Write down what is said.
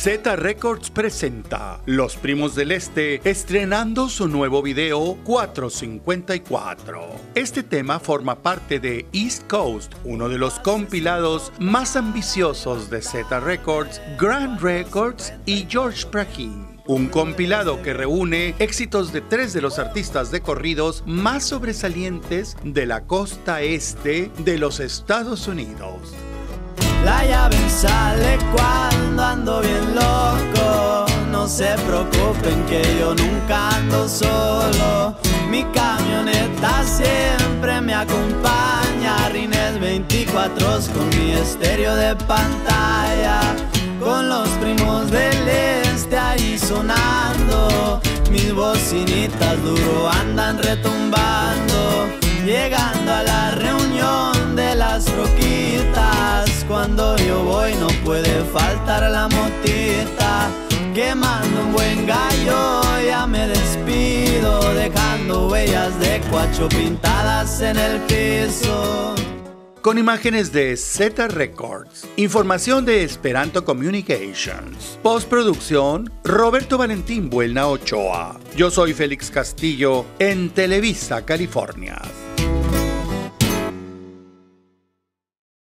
Z Records presenta Los Primos del Este estrenando su nuevo video 454. Este tema forma parte de East Coast, uno de los compilados más ambiciosos de Z Records, Grand Records y George Prahin. Un compilado que reúne éxitos de 3 de los artistas de corridos más sobresalientes de la costa este de los Estados Unidos. La llave sale cuando ando bien loco. No se preocupen que yo nunca ando solo. Mi camioneta siempre me acompaña. Rines 24 con mi estéreo de pantalla. Con los primos del este ahí sonando. Mis bocinitas duro andan retumbando. Llegando a la reunión de las roquitas. Cuando yo voy no puede faltar la motita. Quemando un buen gallo ya me despido. Dejando huellas de cuacho pintadas en el piso. Con imágenes de Z Records, información de Esperanto Communications, postproducción Roberto Valentín Buelna Ochoa. Yo soy Félix Castillo en Televisa, California.